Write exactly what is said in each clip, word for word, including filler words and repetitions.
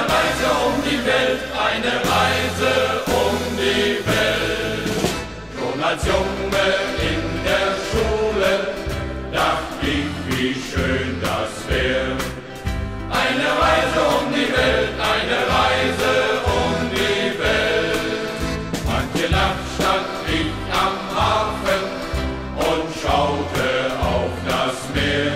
Reise um die Welt, eine Reise um die Welt. Schon als Junge in der Schule dachte ich, wie schön das wär. Eine Reise um die Welt, eine Reise um die Welt. Manche Nacht stand ich am Hafen und schaute auf das Meer.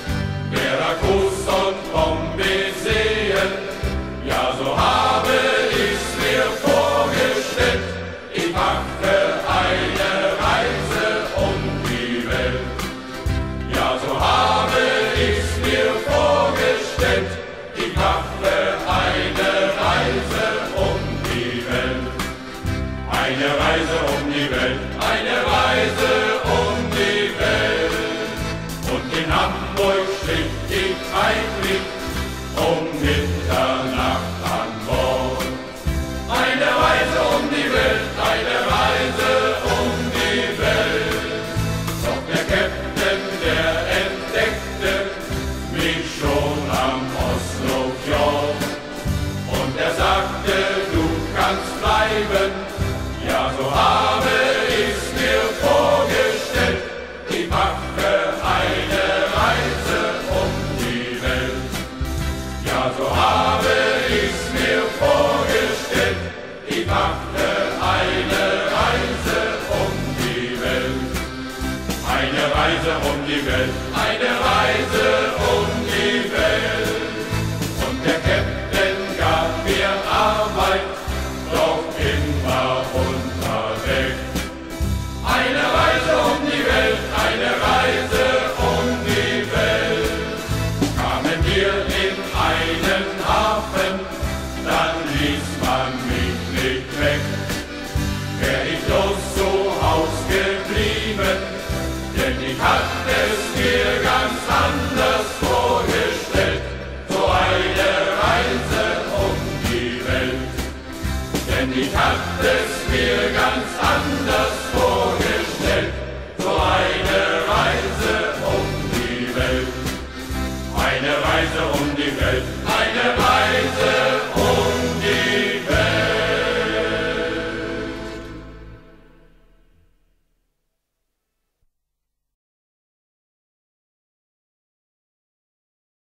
Veracruz und Bombay sehen, ja so habe ich's mir vorgestellt. Ich machte eine Reise um die Welt. Ja so habe ich's mir vorgestellt. Ich machte eine Reise um die Welt. Eine Reise um die Welt, eine Reise um die Welt. Und in Hamburg schlief ich heimlich um Mitternacht an Bord. Eine Reise um die Welt, eine Reise um die Welt. Doch der Captain, der entdeckte mich schon am Oslofjord. Und er sagte, du kannst bleiben, ja so habe ich's mir vorgestellt. Ich machte eine Reise um die Welt. Ja so habe ich's mir vorgestellt. Ich machte eine Reise um die Welt. Eine Reise um die Welt, eine Reise um die Welt. Und der Captain gab mir Arbeit, doch immer unter Deck. Eine Reise um die Welt, eine Reise um die Welt. Kamen wir in einen Hafen, dann ließ man mich nicht weg. Wär ich bloß zu Haus geblieben, denn ich hatte es mir ganz anders vorgestellt. So eine Reise um die Welt. Denn ich hatte es mir ganz anders vorgestellt.